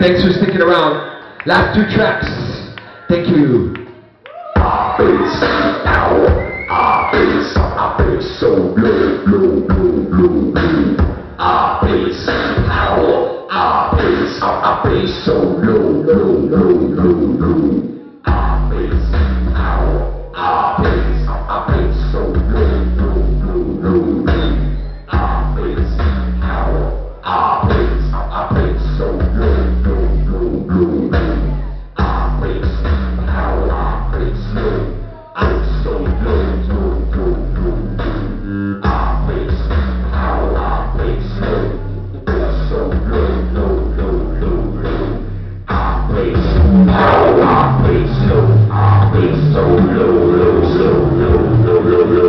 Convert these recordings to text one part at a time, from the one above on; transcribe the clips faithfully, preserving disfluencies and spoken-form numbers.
Thanks for sticking around. Last two tracks. Thank you. Our bass, power, our bass, our bass, so low, low, low, low, low. Our bass, power, our bass, our bass, so low, low, low, low, low. Our bass, power, our bass, our bass, so low, low, low, low, low. Our bass, power, our bass, our bass, so low, low, low, low, low. Our bass, power, our bass, low. I'm so low, low, low, low, low. Our bass, power, our bass, low. It's so low, low, low, low, low. Our bass, power, our bass, low. Our bass, so low, low, low, low, low, low, low,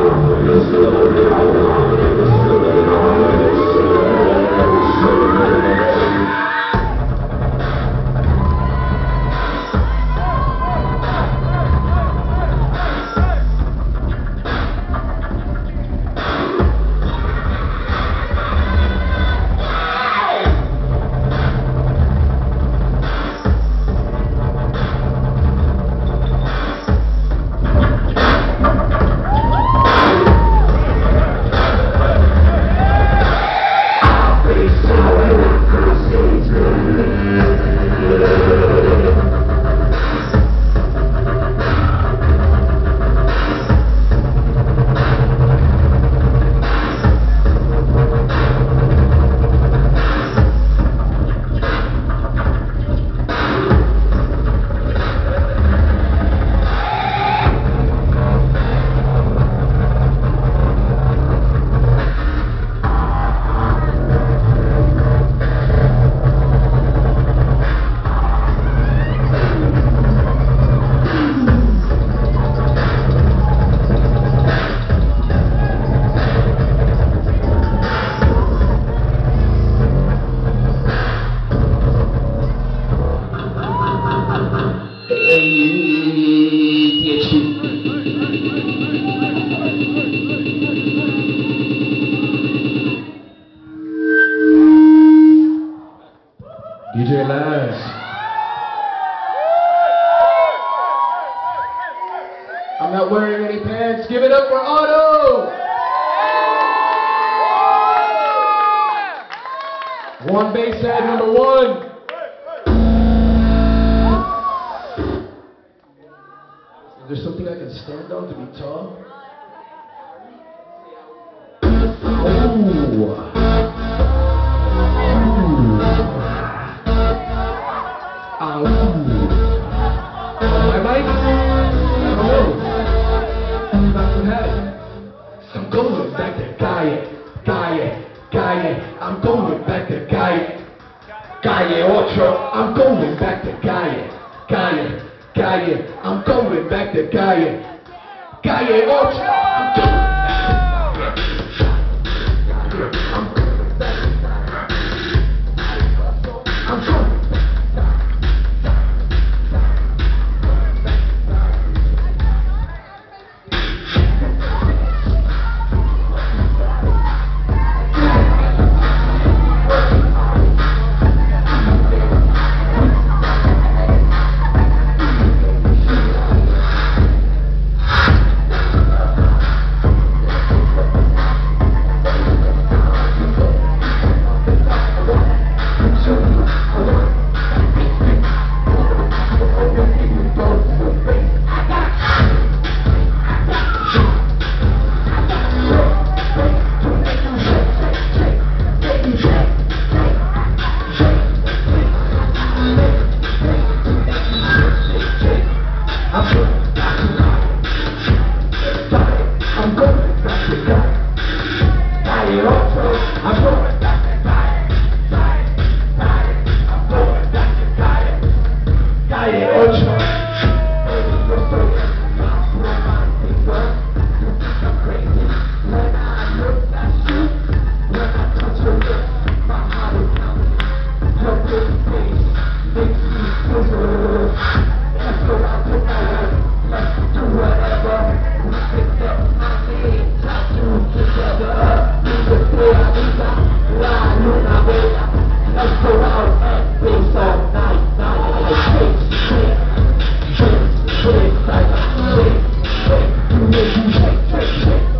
low, D J Laz. I'm not wearing any pants. Give it up for Otto. One bass head, number one. Is there something I can stand on to be tall? Ooh. I'm going back to Calle, Calle, Calle. I'm going back to Calle, Calle Ocho. I'm going back to Calle, Calle, Calle. I'm going back to Calle, Calle Ocho. I'm going You make you shake, shake, shake.